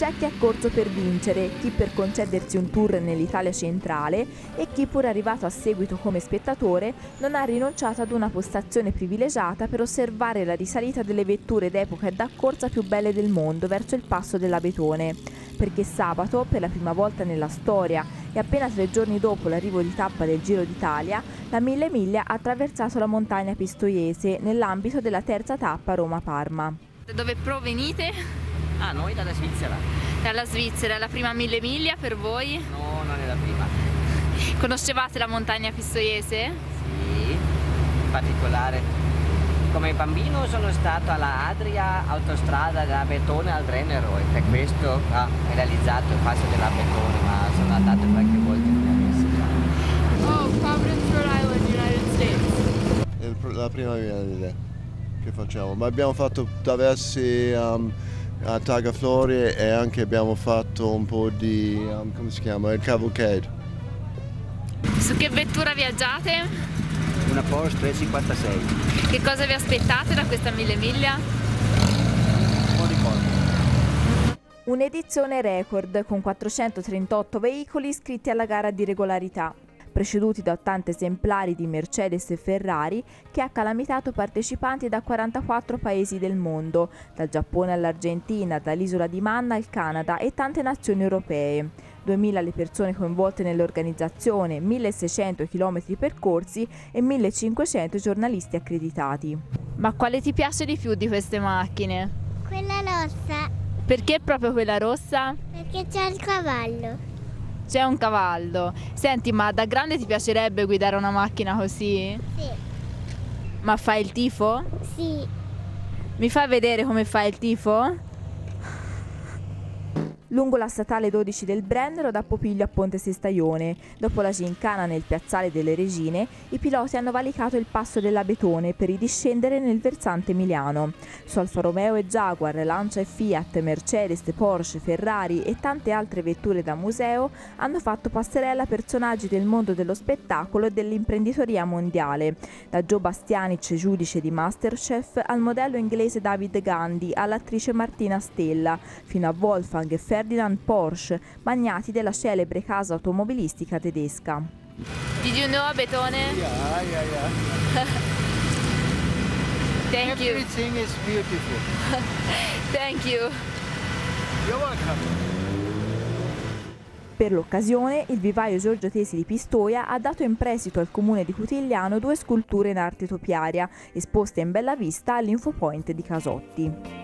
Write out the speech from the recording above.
C'è chi ha corso per vincere, chi per concedersi un tour nell'Italia centrale e chi, pur arrivato a seguito come spettatore, non ha rinunciato ad una postazione privilegiata per osservare la risalita delle vetture d'epoca e da corsa più belle del mondo verso il passo dell'Abetone. Perché sabato, per la prima volta nella storia e appena 3 giorni dopo l'arrivo di tappa del Giro d'Italia, la Mille Miglia ha attraversato la montagna pistoiese nell'ambito della terza tappa Roma-Parma. Da dove provenite? Ah, noi dalla Svizzera. Dalla Svizzera, la prima Mille Miglia per voi? No, non è la prima. Conoscevate la montagna pistoiese? Sì, in particolare. Come bambino sono stato alla Adria, autostrada da Abetone al Brennero e per questo ho realizzato il passo dell'Abetone, ma sono andato qualche volta in Messico. Oh, Providence, Rhode Island, United States. È la prima Mille che facciamo, ma abbiamo fatto diversi a Tagaflori e anche abbiamo fatto un po' di, come si chiama, il cavalcade. Su che vettura viaggiate? Una Porsche 356. Che cosa vi aspettate da questa Mille Miglia? Un po' di cose. Un'edizione record con 438 veicoli iscritti alla gara di regolarità, preceduti da 80 esemplari di Mercedes e Ferrari, che ha calamitato partecipanti da 44 paesi del mondo, dal Giappone all'Argentina, dall'isola di Man al Canada e tante nazioni europee. 2000 le persone coinvolte nell'organizzazione, 1600 chilometri percorsi e 1500 giornalisti accreditati. Ma quale ti piace di più di queste macchine? Quella rossa, Perché proprio quella rossa? perché c'è il cavallo. C'è un cavallo. Senti, ma da grande ti piacerebbe guidare una macchina così? Sì. Ma fai il tifo? Sì. Mi fai vedere come fai il tifo? Lungo la statale 12 del Brennero da Popiglio a Ponte Sestaione. Dopo la gincana nel piazzale delle Regine, i piloti hanno valicato il passo dell'Abetone per ridiscendere nel versante emiliano. Su Alfa Romeo e Jaguar, Lancia e Fiat, Mercedes, Porsche, Ferrari e tante altre vetture da museo hanno fatto passerella personaggi del mondo dello spettacolo e dell'imprenditoria mondiale. Da Joe Bastianic, giudice di Masterchef, al modello inglese David Gandhi, all'attrice Martina Stella, fino a Wolfgang e Ferdinand Porsche, magnati della celebre casa automobilistica tedesca. Did you know Abetone? Yeah. Thank you. Everything is beautiful. Thank you. You're welcome. Per l'occasione, il vivaio Giorgio Tesi di Pistoia ha dato in prestito al comune di Cutigliano 2 sculture in arte topiaria, esposte in bella vista all'Infopoint di Casotti.